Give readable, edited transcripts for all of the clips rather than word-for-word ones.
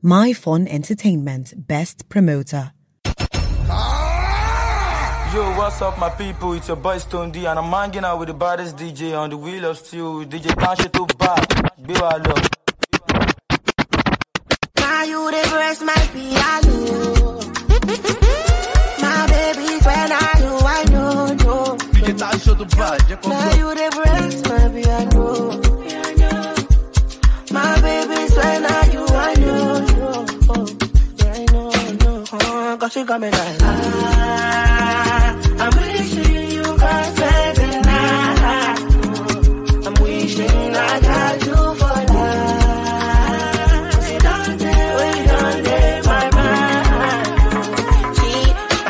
My Fun Entertainment Best Promoter. Yo, what's up, my people? It's your boy Stone D, and I'm hanging out with the baddest DJ on the wheel of steel, DJ Tansho to bad. Be well, love. My universe might be alone. My baby's when I know. DJ Tansho to bad. My universe might be alone. My baby's when I know. Cause she got me like I'm wishing you could spend the night. I'm wishing I got you for life. See, don't tell me, don't take my mind. See,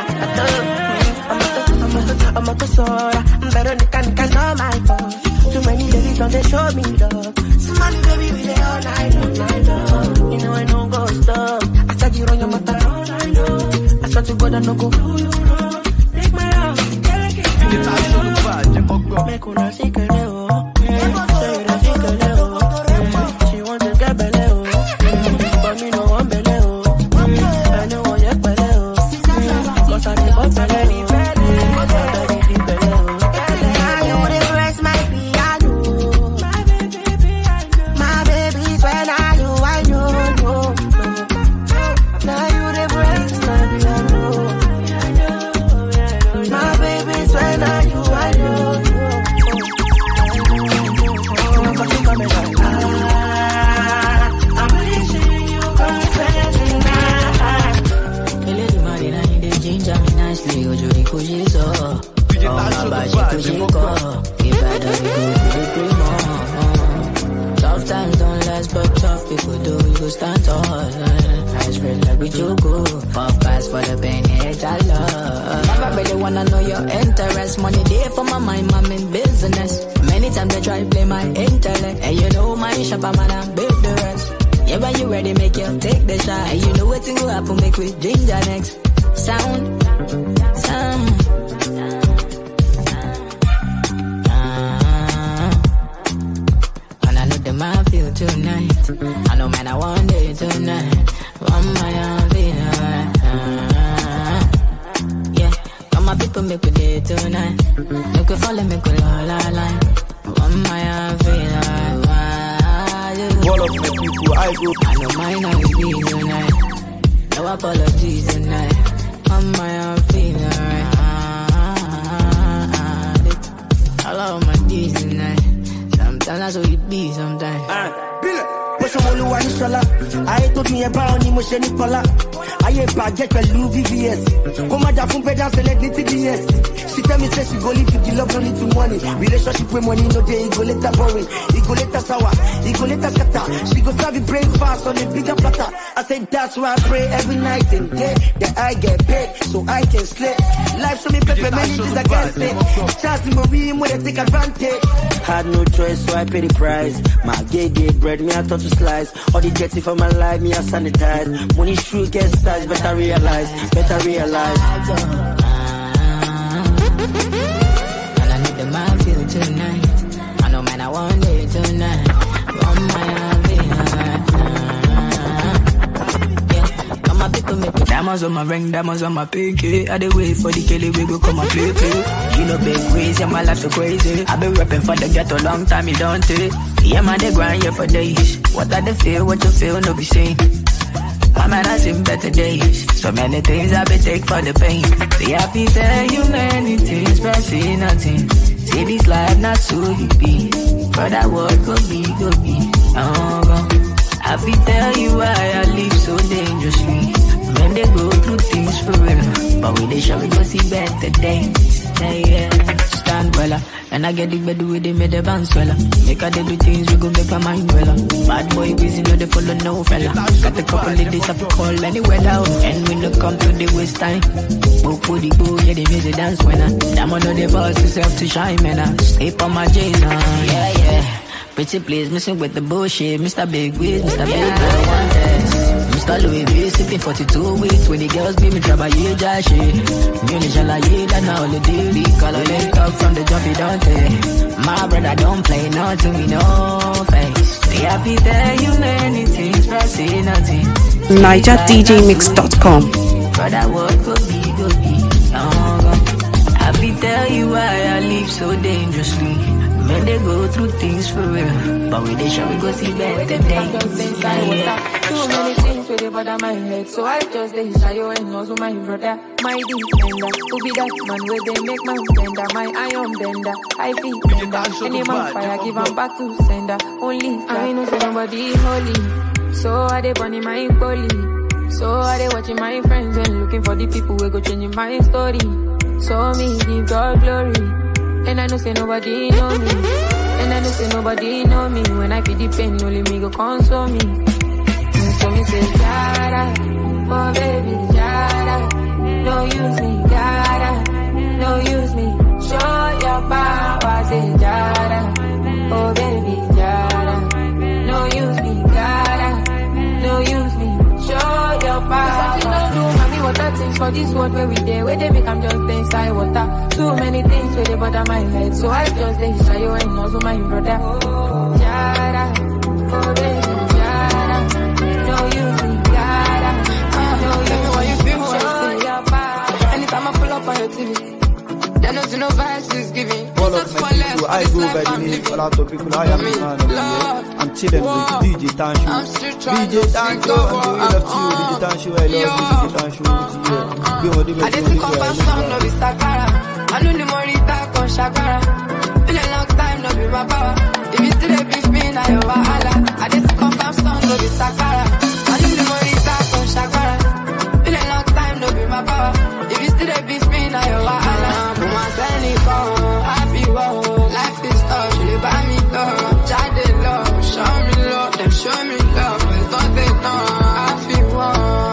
I'm a persona. I'm better than can know my fault. Too many ladies don't they show me love. Somebody baby we lay all night long. You know I don't go stop. I said you run your mouth all I know. I said you go down no go. Take my house, take it. Make una secret, oh. Say una secret, oh. She want to get belly, oh. But me no want belly, oh. I know what you belly, oh. Cause I never belly, oh. Tough times don't last, but tough people do. We go stand tall. I spread like we joke. Puff pass for the pain, hate I love. Never really wanna know your interest. Money there for my mind, I'm in business. Many times they try to play my intellect. And you know my shop, I'm gonna build the rest. Yeah, when you ready, make you take the shot. And you know what thing will happen, make we ginger next. Sound. I feel tonight. I know, man, I want it tonight. One my feel yeah, come my people make we day tonight. Make we follow, make we la line. One my feel all of the people I go. I know mine I will be tonight. No apologies tonight. One my feel I love my D's tonight. Sometimes that's what it be sometimes. What's all the one shola? I told me about emotion Nicola. I ain't bad get with Louis VVS. Come on, from bed and select the TBS. She tell me say she go live with the love, don't need to money. Relationship with money, no day, it go later boring. It go later sour, it go later scatter. She go serve it brain fast on a bigger platter. I said that's why I pray every night and day that I get paid so I can slay. Life so me pepper, many things I can't say. Chance in my room when they take advantage. Had no choice, so I pay the price. My gay bread, me I thought to slice. All the dirty for my life, me I sanitize. Money true get size, better realize. And I need the man feel tonight. I know, man, I want it tonight. One my yeah, come on, people make it. Diamonds on my ring, diamonds on my pinky. I dey wait for the Kelly, we go come and play. You know, big crazy, my life so crazy. I been rapping for the ghetto long time, you don't take. Yeah, man, they grind here for days. What I they feel, what you feel, no be saying. My man, I seen better days. So many things I been take for the pain. See, I feel tell you many things, but see nothing. See this life, not so you be. But that word could be. I feel tell you why I live so dangerously. When they go through things for real. But when they show me go see better days. Yeah, stand well. And I get the bed with them, the bounce well. Make a do things, we go make my mind well. Bad boy, busy, no, they follow no fella. Got a couple of days, I have to call anywhere now. And when they come to the waste time, go for the go, yeah, they music dance when I. Damn, I know they boss yourself to shine, man. Sleep on my J's, yeah. Pretty please, missing with the bullshit. Mr. Big Wiz, Mr. Big Boy, Mr. Louis V, CP been 42 weeks when the girls be me travailler jashi. Me shalaye that now the daily color they talk from the jump don't take. My brother don't play no to me no face. They happy tell you anything, but say nothing. NigerDJMix.com. Brother, what could be, could be. Happy tell you why I live so dangerously. When they go through things for real, but when they shall we go see better days. Too many things where they bother my head, so I just they shy and also my brother, my defender. Who be that man where they make my bender, my iron bender. I feel bender. Any man fire, give them back to sender. Only I know say nobody holy, so I they burning my poly. So I they watching my friends and looking for the people who go changing my story. So me give God glory. And I know say nobody know me. And I know say nobody know me. When I feel the pain, only me go console me. And so me say, Jada, oh baby, Jada. No use me, Jada. No use me. Show your power, say Jada. Oh baby, Jada. No use me, Jada. No use me. Show your power. Something don't do, mommy, what that things for this world where we there. Where they make I'm just inside water. Too many things where they bother my head, so I just they shy and also my brother. Jada, oh baby, Jada. No use me, Jada. No use me. Why you feel me? Anytime I pull up on your TV, there knows no vibes is giving. All of my people, I go by the name. A lot of people, I am the man of the year. I'm chilling with DJ Tansho. DJ Tansho, and we love you. DJ Tansho, I love DJ Tansho. I just come from some, no be Sakara. I know the morita con Shakara. Been a long time, no be my power. If you still a beef me, now you're wahala. I just come from some, no be Sakara. I know the morita con Shakara. Been a long time, no be my power. If you still a beef me, now you're wahala. Come on, send it on, happy wow. Life is tough, you buy me love. Child they love, show me love. Them show me love, but don't they know I feel wow.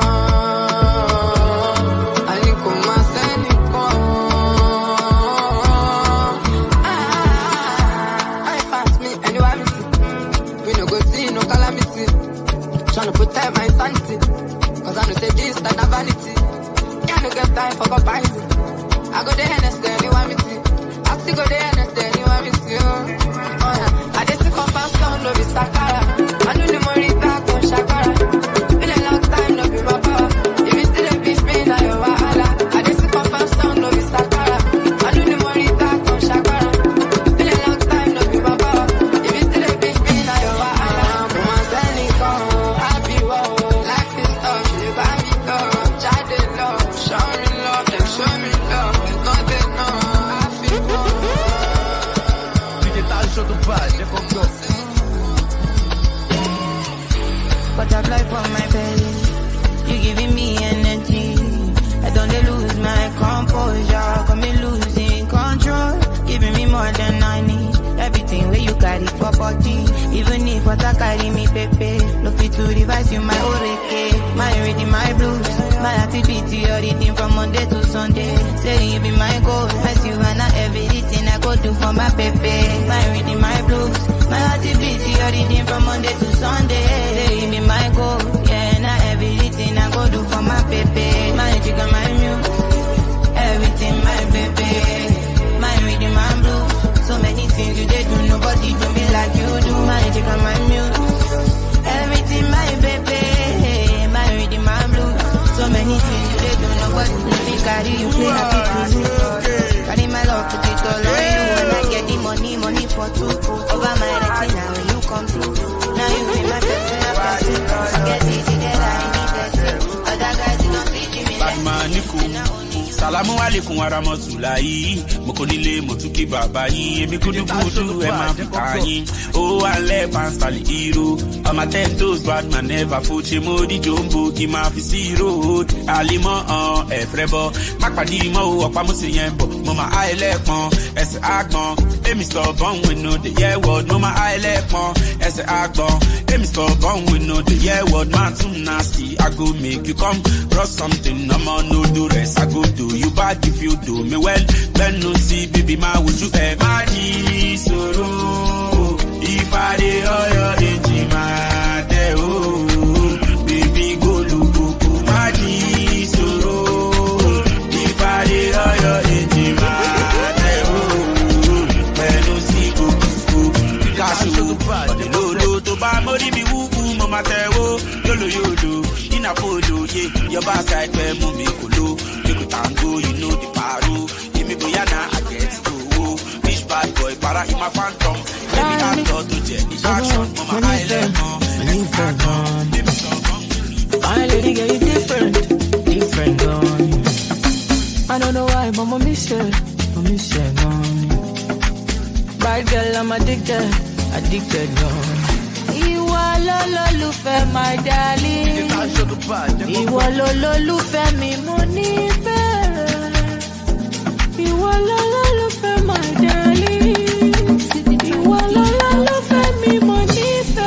Tryna protect my sanity, cause I know say this that na vanity. Can't get time for comparison. I go there and stay, you want me to. I still go there and stay, you want me to. Oh yeah, I just come fast down, no be Sakara. I know the morita con Shakara. Been a long time, no be my power. If you still a beef me, now you're wahala. I just come fast down, no be Sakara. I know the morita con Shakara. Been a long time, no be my power. If you still a beef me, now you're wahala. Come on, send it on. Butterfly from my belly, you giving me energy. I don't lose my composure, got me losing control. Giving me more than I need. Everything where you carry for body. Even if what I carry me pepe. No fit to revise you my oreke. My reading my blues. My activity your reading from Monday to Sunday. Say you be my goal. As you and everything I go do for my pepe. My reading my blues. My activity your reading from Monday to Sunday. Say you be my goal. Yeah, now everything I go do for my pepe. My chicken, my muse. Everything my pepe. My reading my blues. So many things you did do, nobody do me like you do. My chicken, my muse. Everything my baby. My reading my blues. So many things you did do, nobody do me carry you play happy to me. Carry my love, put it all on you. When I get the money for two. Over my retina when you come through. Now you be my personal person. Forget it, together I need that. Other guys you don't teach me that. Salamu alaikum wa rahmatulahi. Mokonile motuki baba yi. Emi kudu kudu ema fikayi. Oh ale panstali hero. On my 10 toes bad man never fuchi modi jumbo ki ma fi zero. Alimo efrebo. Makpadi mo opa mo si yembo. Mama ailekon ese agbon. Emi stubborn we know the year word. Mama ailekon ese agbon. Emi stubborn we know the year word. Man too nasty. I go make you come cross something. I'm on no do rest. I go do you bad if you do me well. Then no see baby ma would you ever need sorrow. If I did all your engine my oh baby go look my Apollo, yeah. Your backside where move kolo. You go tango, you know the paro. Give me boyana, I get to go. Rich bad boy, para in my phantom. Let me have to do Jenny action. Mama, I let go. My lady girl, you different gone. I don't know why, but I miss you gone. Bad girl, I'm addicted gone. Iwa lo fe my darling. Iwa lo fe mi money fe. Iwa lo fe my darling. Iwa lo fe mi money fe.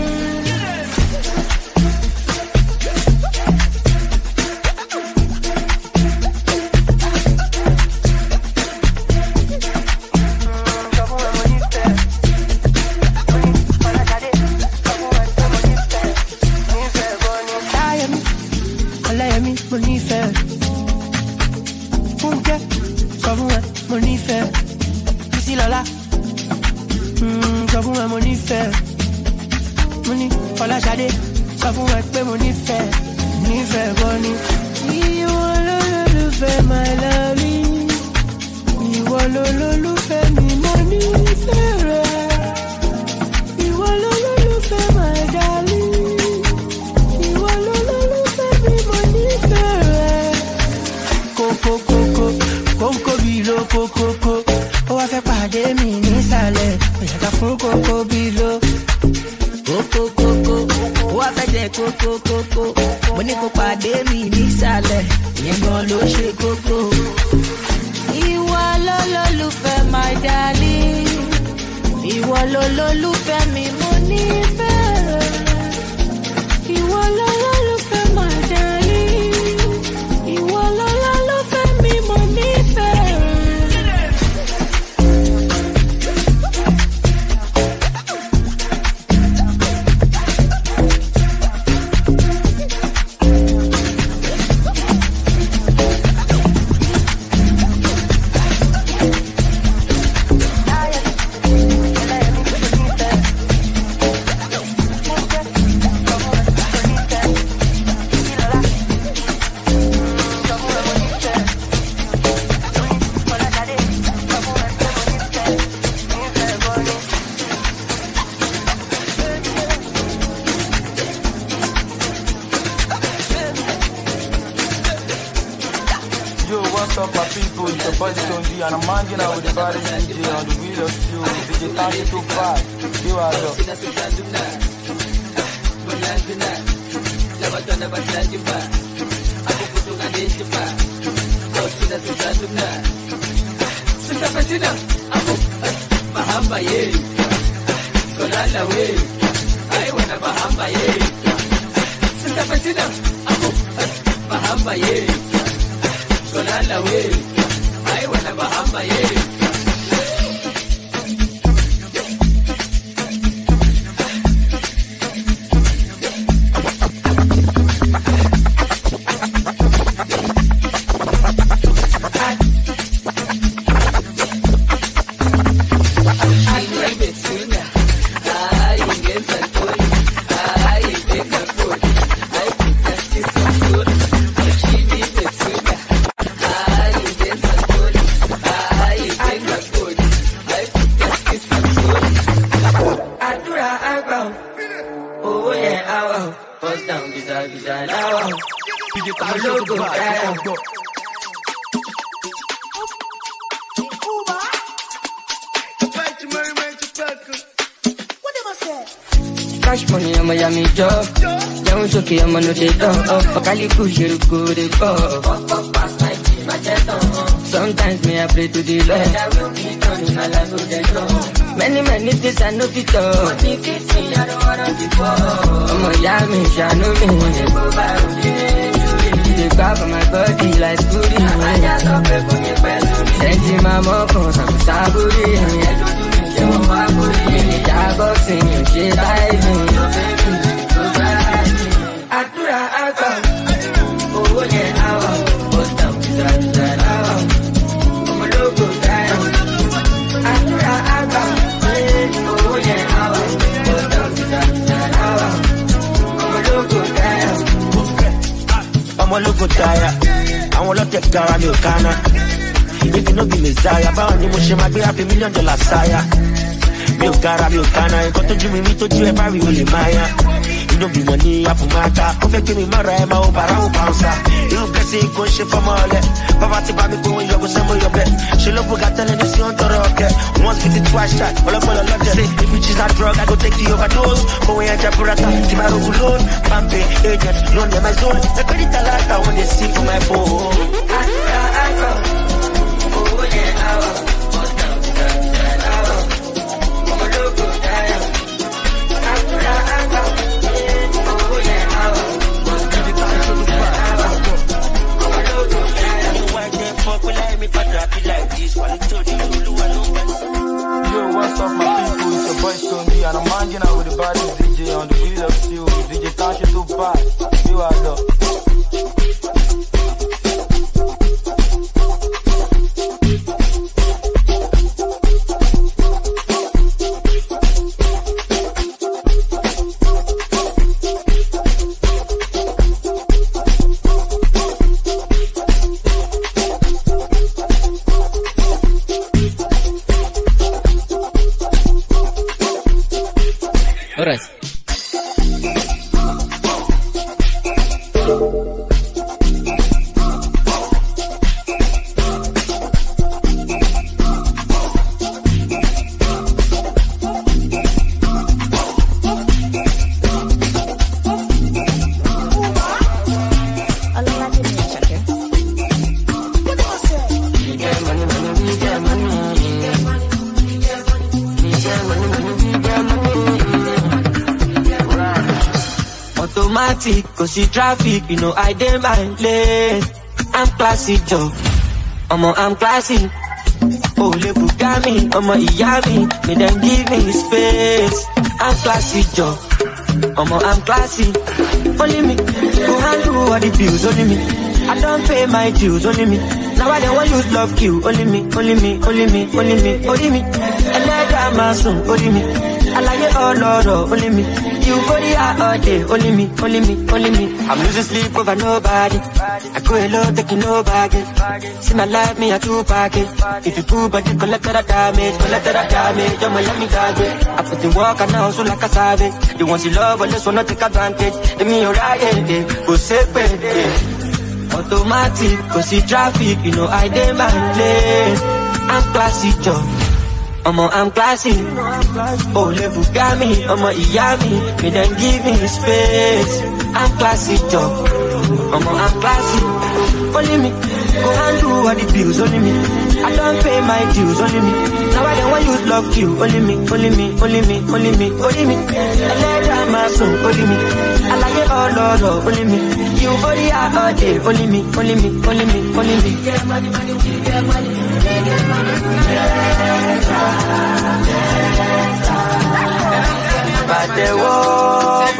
Cash money, I'm a yummy job. Down so key, I'm a no take off. Okali push you go the sometimes me I pray to the Lord. Many things I know fit up. I'm a yummy, I know me. They grab on my body like booty. Send my mom for some saburi. Boxing, she dies in your baby. Atura, oh yeah, hour. Post down, hour. I'm a local guy. Atura, oh yeah, hour. Post down, hour. I'm a local guy. ọmọ lógo tire. Àwọn ọlọ́tẹ̀ gara mi ò kánná. If you no be Messiah, báwo ni mo ṣe máa gbé $500 million sáyà? Mi ò gara mi ò kánná, nǹkan tójú mi rí tójú ẹ bá rí o lè máa yá. Inú bí mo ní àfùmáta, ó fẹ́ gbé mi mọ́ra ẹ máa ó bàrá ó bàúnsà. Irú kẹsí kò ń ṣe fọmọ ọlẹ, bàbá ti bá mi pé wọ́n yọ̀gùn sẹ́mo yọ̀bẹ. Ṣé ló bùkà tẹ́lẹ̀ ní sí ó ń tọrọ ọ̀kẹ́? Once with the twice shot, ọlọ́pọ̀lọ́ lọ́jọ́. Say if you choose that drug, I go take the overdose. Kòwé ẹja burata, tí máa rogun loan. Pampe, agent, loan dem my zone. Ẹgbẹ́ ní talata when they see for my phone. Yo, what's up, my people? It's your boy Stoney, and I'm hanging out with the baddest DJ on the wheel of steel. DJ Tansho too bad. You are love. Alright. Cause see traffic, you know I dey my lane. I'm classy, Joe. I'm classy. Oh, le Bugami, Iyami. Me then give me space. I'm classy, Joe. I'm classy. Only me. Go handle all the bills, only me. I don't pay my dues, only me. Now I don't want use love kill, only me, only me, only me, only me, only me. And I got my son, only me. I like it all over, only me. You go here all day, only me, only me, only me. I'm losing sleep over nobody. I go alone, taking no baggage. See my life, me a two package. If you pull, but you collect that damage, you're my let me target. I put in work and now so like a savage. You want to love, but just wanna take advantage. And me alright, go safe, automatic, cause see traffic, you know I dey my lane. I'm classy, Joe. I'm classy. Oh, le Bugami, Iyami. Me then give me space. I'm classy, Joe. I'm classy. Only me. Go handle all the bills, only me. I don't pay my dues, only me. Now I don't want use love you, only me, only me, only me, only me, only me. I let down my soul, only me. I like it all over, only me. You body out all day, only me, only me, only me, only me. Get money, money, get money, get money. But they walk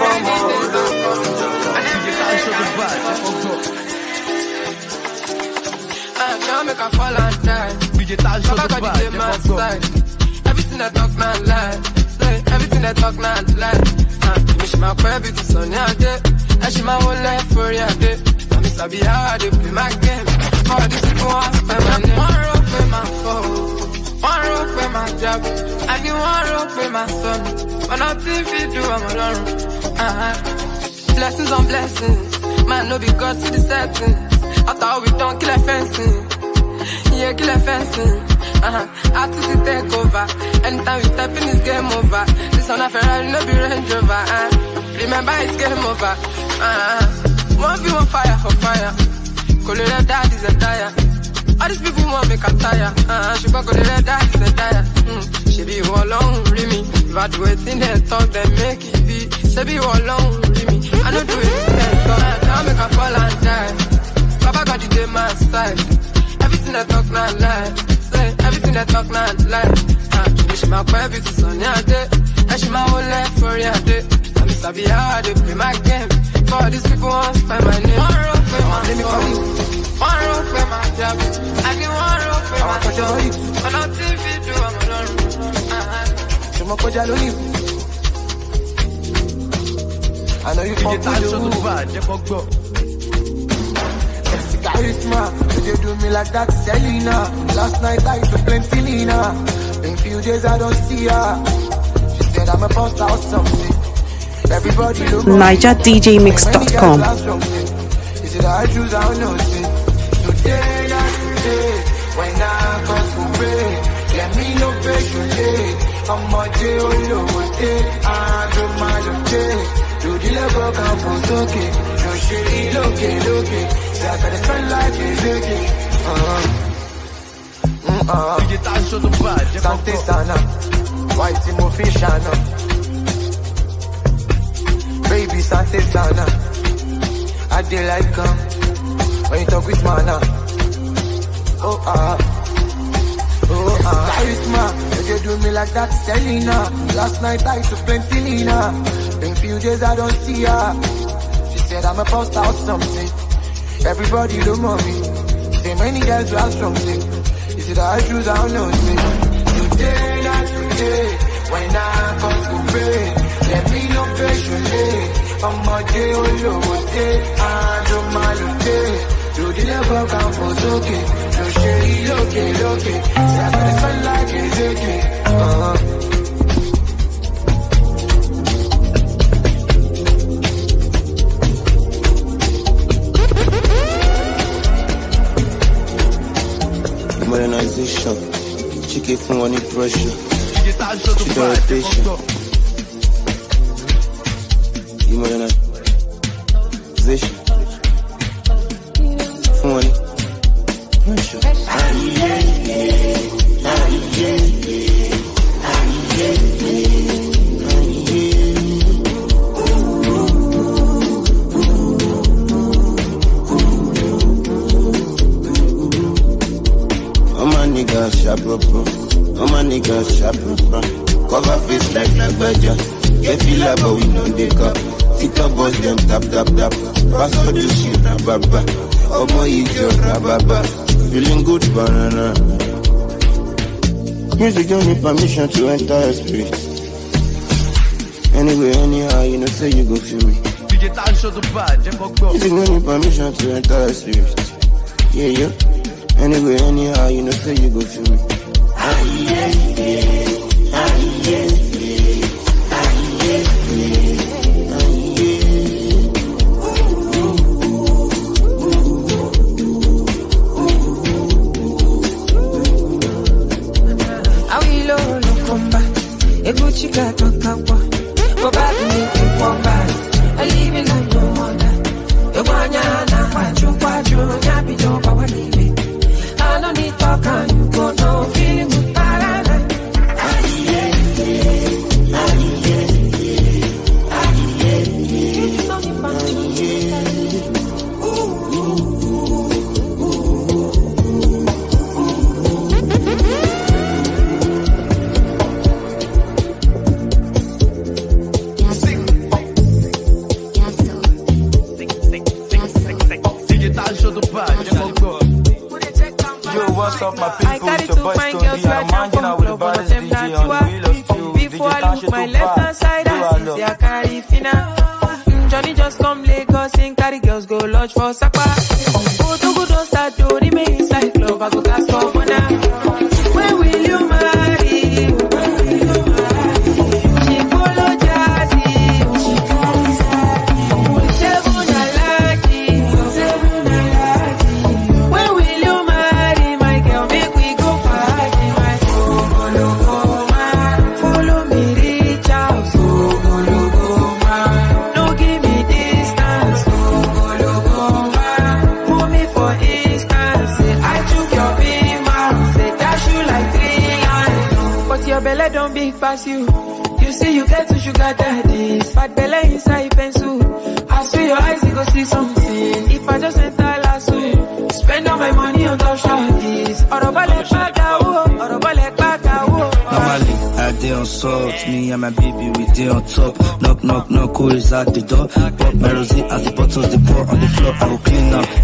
Now make a fall and die. Baba got the man side. Everything I talk now lie. Everything I talk now lie. Me she my baby to Sunny day. And she my whole life for ya day. I miss I be how they play my game. All these people want to spend my name. One rope with my phone, one rope with my job. I need one rope with my son. But nothing fit do I'm alone. Blessings on blessings. Man no because see the settings. After all we done kill a fencing. Yeah, kill a fencing. Artist take over. Anytime we step in, it's game over. This on a Ferrari, no be Range Rover. Remember, it's game over. 1v1 fire for fire. Color dad is a tire. All these people want make a tire. She got color dad is a tire. She be all alone, read me. If I do it in their talk, then make it be. She be all alone, read me. I don't do it in their talk. Now make her fall and die. Baba got the day my side. Everything I talk not lie. Say everything I talk not lie. She my baby to Sunny day. And she my whole life for ya day. I miss I be how they play my game. For these people want to spend my name. One rope with my phone, one rope with my job. I need one rope with my job. But nothing fit do I'm alone. I know you can't do charisma. If you do me like that, Selena. Last night I used to play Selena. In few days I don't see her. She said I'm a poster or something. Everybody look NigerDJMix.com. Is it I choose? I don't know. Today, not today. When I come to pray, let me know patiently. I'm a jail, I do my day. Do the level come for soaking. No shit, look. That's how the sunlight is looking. Sante sana, white emofish. Baby, Sante sana. I dey like when you talk with mana. Charisma, if you do me like that, Selena. Last night I used to play Selena. In few days I don't see her. She said I'm a poster or something. Everybody look at me. Say many girls who are strong thing. Is it I choose? I don't know. Today, not today. When I come to pray, let me know patiently. I'm a day, I do my day. Do the level come for soaking. No shade, look. That's how the sunlight is looking. Modernization. She gave from any pressure. She don't patient. Modernization. Funny. Pressure. All my niggas sharp, cover face like Naija. Get feel like but we know they cut. Sit up, boss them tap. Pass all the shit, rababa. Oh my, eat your rababa. Feeling good, banana. Music give me permission to enter a spirit. Anyway, anyhow, you know, say you go feel me. Music give me permission to enter a spirit. Yeah. Anyway, anyhow, you know, say you go feel me. You see you get to sugar daddies. Fat belly inside pencil. I see your eyes, you go see something. If I just enter lasso, spend all my money on those shorties. Normally, I dey on salt. Me and my baby, we dey on top. Knock, who is at the door? Pop my rosé as the bottles they pour on the floor. I will clean up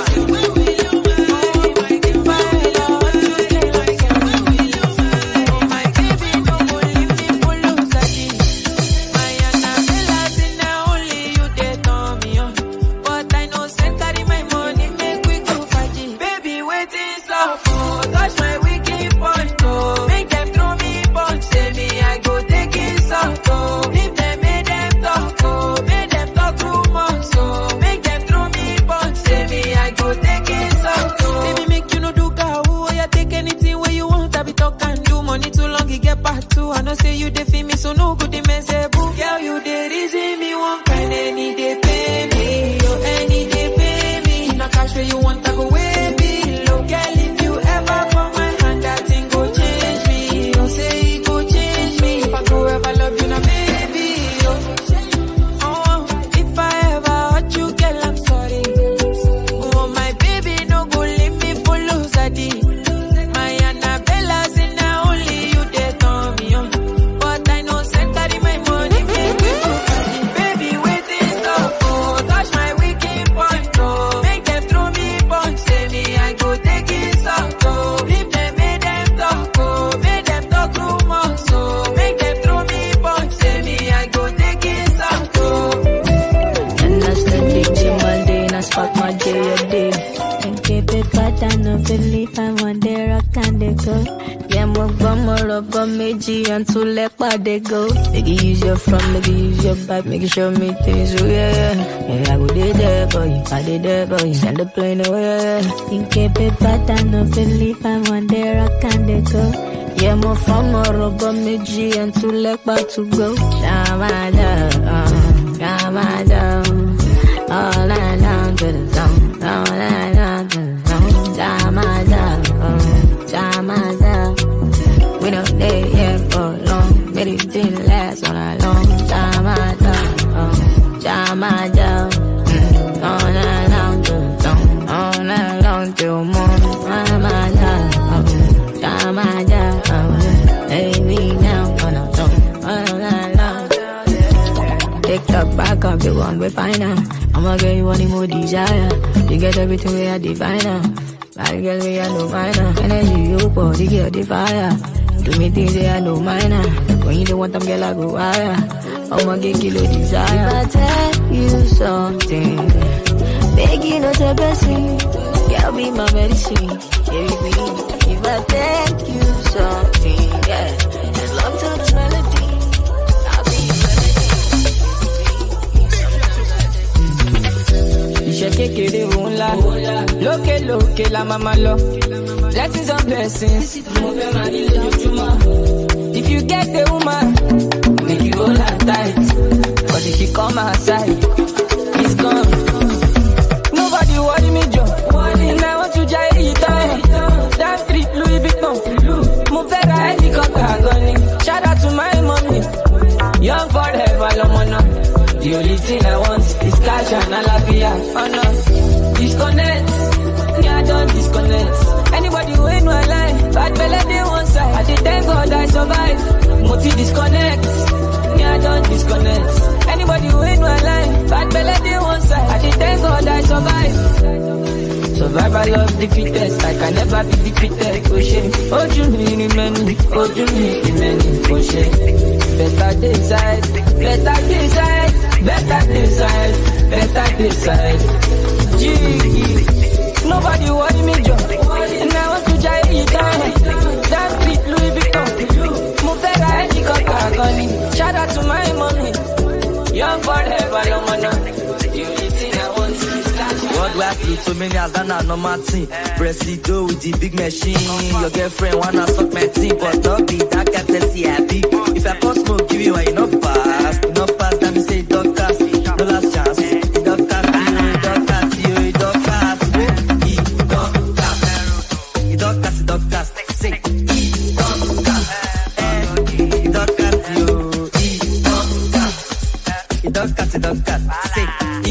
They go, make you use your front, make you use your back, make you show me things, oh yeah. Yeah, I go there for you, I did there for you, send the plane, oh yeah. Think it be better, no feel if I want there, I can't they go. Yeah, more from more rubber, me G and to leg back to go. Yamada, all night down to the zone, all night down to the zone. Yamada, we don't dare yet for long. It didn't last on a long time. All night long till morning. Hey, me now on a song. All night long. TikTok back up, the one we find now. I'ma get you any more desire. You get everything we are diviner. Bad girl, we are no minor. Energy, you body, get the fire. Do me things they are no minor. When you don't want them, girl, I go higher. I'ma get kilo desire. If I tell you something, beg you not to best me. Girl, be my medicine. If I tell you something, yeah, just love to the melody. I'll be your melody. Iṣẹ́ kékeré òun la, lókè lókè la mama lọ. Blessings on blessings. If you get the woman, make you hold her tight. But if you come outside, it's gone. Nobody worry me, Joe. And I want to try it down. That street Louis Vuitton. Move better helicopter gunning. Shout out to my mommy. Young forever, Lomona. The only thing I want is cash and alafia. Oh no, disconnect. Yeah, I don't disconnect. Anybody who ain't no lie, bad belly they one side. I did thank God I survive. Moti disconnect. Yeah, I don't disconnect. Anybody who ain't no lie, bad belly they one side. I did thank God I survive. Survival of the fittest, I can never be defeated. Oh shame, oh What you need, many, what you need, many, for shit. Better decide, better decide, better decide, better decide. Gee, nobody worry me, John. And I want to try it down. That's it, Louis Vuitton. Mufera, helicopter, shout out to my mommy. Young forever, no man. You listen, I want to What we have to so many as that no Martin. Presido with the big machine. Your girlfriend wanna suck my team, but not be that courtesy happy. If I pass smoke, give you a enough pass. Enough pass, let me say doctors. No last chance. Doctors, you doctors. Doctors, say doctors, say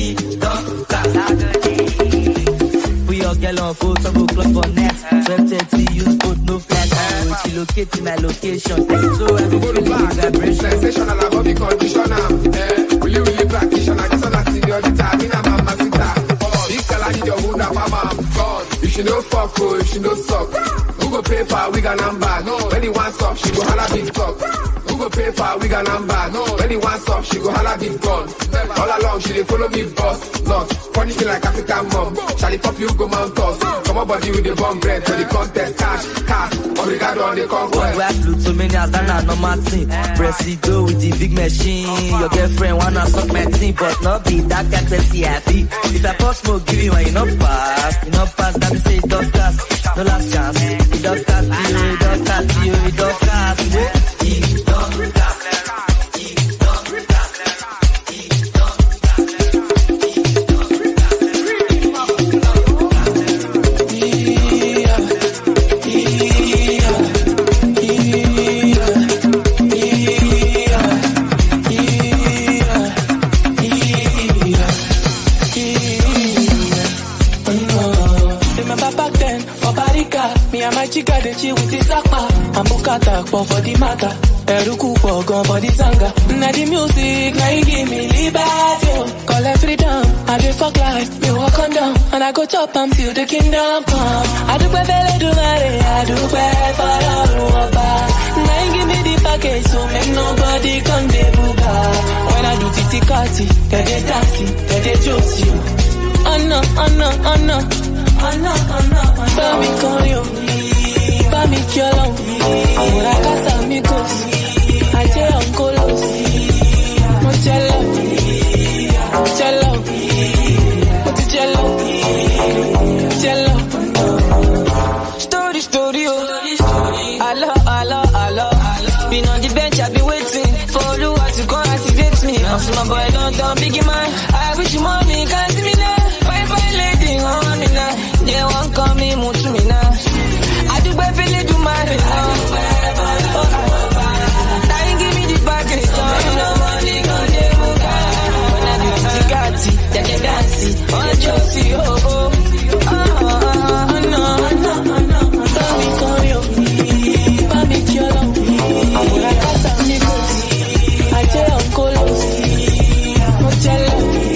we all get on foot, some go club for next. 12:30, use boat, no flash. She locate in my location. So I go to back, sensational about the conditioner. Will you really practitioner? I just wanna see your guitar, me na mama sita. Big girl, I need your wound up, mama. God, if she no fuck, oh, if she no suck. Who go pay for a wig and number? No, when he wants stop, she go holla big talk. Who go pay for a wig and number? No, when he wants stop, she go holla big gun. All along, she dey follow me boss. Not punish me like African mom. Charlie pop you go mount us. Come on body with the bomb bread for the contest. Cash, obrigado on the conquest. We have so many as that no Martin. Presido with the big machine. Your girlfriend wanna suck my team, but not be that courtesy happy. If I pass smoke, give you a enough pass, that me say doctors, no last chance. Doctors, you doctors. Chica de chi with the sapa, I'm bukata for the matter. Eruku for gun for the zanga. Now the music, now you give me liberty. Call it freedom, I do fuck life, me walk on down, and I go chop until the kingdom come. I do better do my I do better for all. Now you give me the package, so make nobody come de buga. When I do titi kati, they dancing, they josie. Oh no, oh no, oh no, oh no, oh no, baby call you. Mi cholo, ahora casa amigos, ayer oncolos, no chelo, chelo, chelo, story, oh, Allah, been on the bench, I've been waiting for you to come activate me. I'm my boy, don't biggie man, I wish you mommy can't see me now. Bye lady, on me now, they won't call me much me now. Baby, do my thing. Give me the package. No money, go there, when I do Tigati, they dance. Oh, Josie, oh, no. Baby, call you. Baby, cholo. Ahora casa, amigos. Ayer, oncolos. No chelo.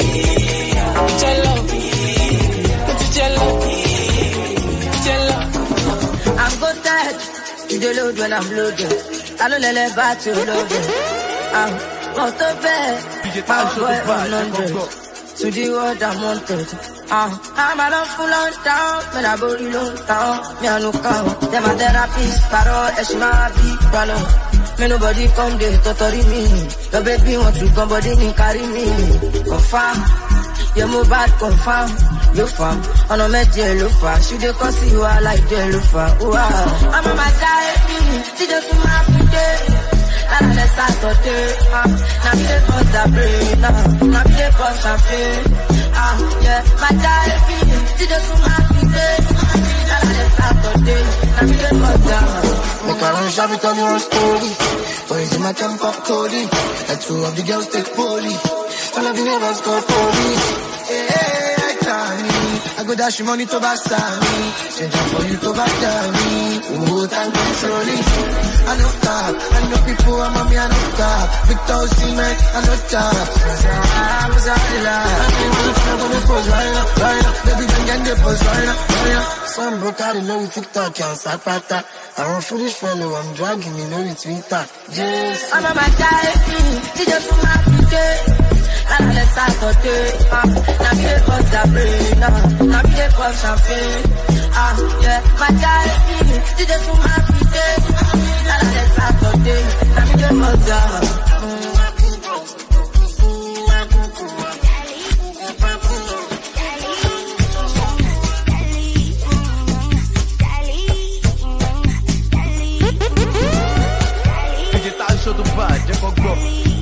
You the load when I'm loaded. I don't let it back to loaded. I'm not the best. My boy 100. To the world I'm wanted. I'm a full on down. When I body low down. Me I no count. Them a therapist. Paro, Eshima, big palo. Me nobody come there to torry me. The baby want to come body me carry me. Confirm. You move bad, confirm. You fam, on a met Jelufa. She dey cause you are like Jelufa. Wow, I'm on my side. She just to my feet. And on the Saturday, now be the cause I break. Now be the cause I feel. Yeah, my side. She just to my feet. And on the Saturday, now be the cause I make her run shabby, tell you a story. Boys in my temper, Cody. And two of the girls take poly. All of the neighbors go police. I go dash you money to Bastami. Change up for you to Bastami. Who time controlling. I know stop. I know people, I'm on me, I know stop. Victor Osimhen, I know stop. I'm baby, don't get the post right now. Some broke out in Louis TikTok, can't start pata. I want foolish fellow, I'm dragging me, Louis Twitter. Yes. I'm on my side, just for my future. And let's start to do now me the cause that brain, now me the cause champagne. Yeah, my child, she just for my feet. And let's start to do now me the cause that. Tansho do bar, já comprou.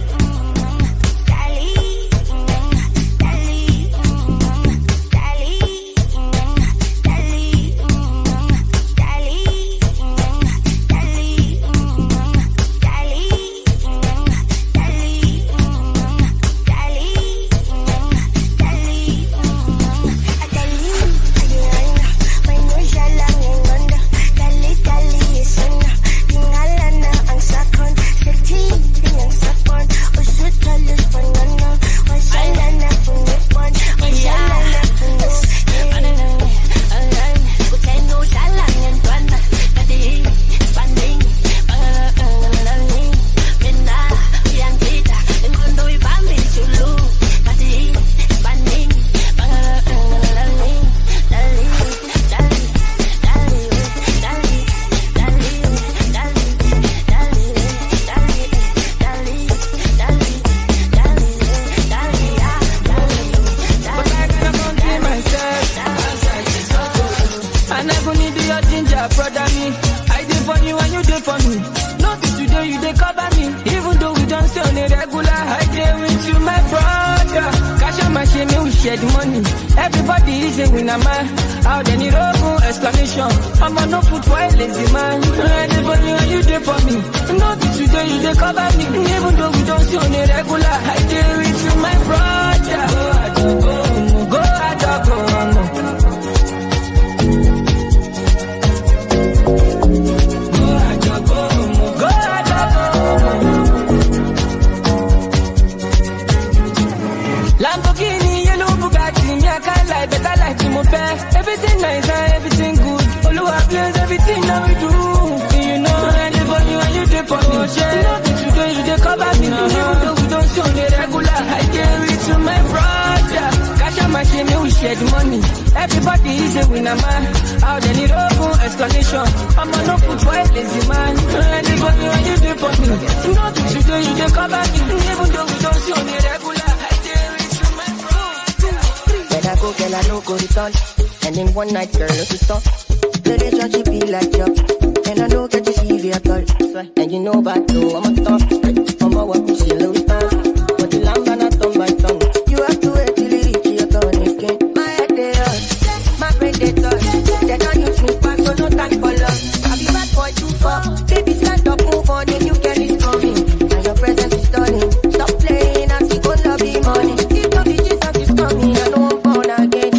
One night girl, no to stop. Relationship be like job, and I don't get to see you at all. And you know about though, I'm a top. From my work, she low star. But the lamb and I turn my tongue. You have to wait till you reach your turn again. My head they hurt, my brain they touch. They don't use me back, so no time for love. I be bad boy too far. Baby, stand up, move on, then you get it coming. And your presence is stunning. Stop playing, I see good love be money. If the Jesus is coming, I know I'm born again.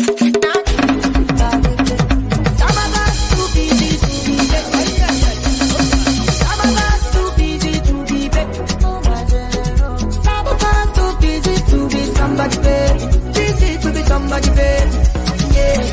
Somebody, babe. Yeah.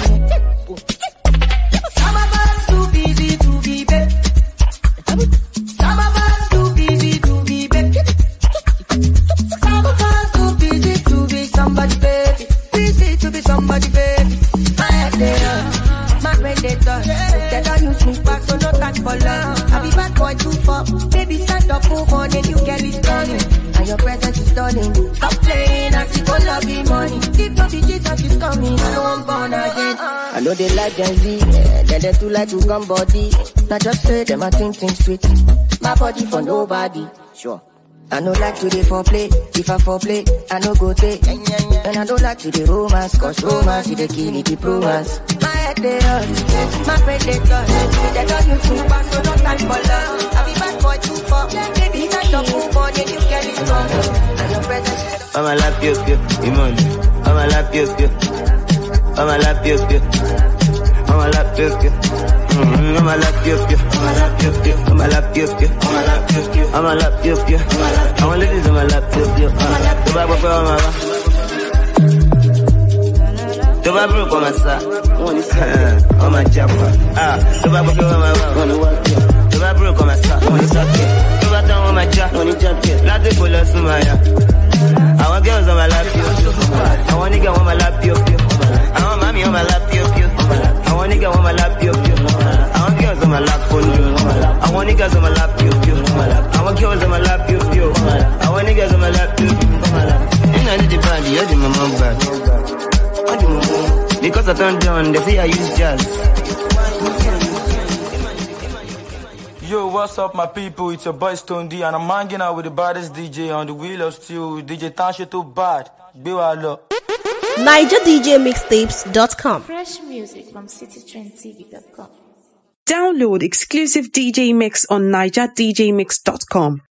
Some of us too busy to be babe. Some of us too busy to be babe. Some of us too busy to be somebody, baby. Busy to be somebody, baby. My head they hurt, my brain they touch. They don't use me back, so no time for love. I be bad boy too far. Baby, stand up, move on, and you get it stunning. And your presence is stunning. Stop playing, I see good love be money. If not be Jesus is coming, I know I'm born again. I know they like Gen Z, yeah, they too like to come body. Now just say them I think sweet. My body for nobody, sure. I know like to the foreplay, if I foreplay, I know go take. And I don't like to the romance, cause romance is the kill it, the romance. My head they hurt, my brain they touch. They don't use me back, so no time for love. I be bad boy too far, baby, stand up, move on, then you get it strong. And your presence, I'm a lap, you, money. I'm a lap, you, I'm a lap, you, I'm a I'ma lap you. I'ma lap you. I'ma lap you. I'ma lap you. I'ma lap you. I want ladies I'ma lap you. To buy what I'm to buy broke on my side. On my chopper. To buy what I'm to buy broke on my side. To buy down on my job. Let the bullets to my I want girls on my lap you. I want nigga on my lap you. I want mommy on my lap you. I want nigga on my lap you. I want girls on my lap on you. I want niggas on my lap you. I want girls on my lap you. I want niggas on my lap you. And I need the body, I do my mom back. Because I turned down, they say I use jazz. Yo, what's up, my people? It's your boy Stone D, and I'm hanging out with the baddest DJ on the wheel of steel. DJ Tansho too bad. NigerDJMixtapes.com. Fresh music from citytrendtv.com. Download exclusive DJ mix on NigerDJMix.com.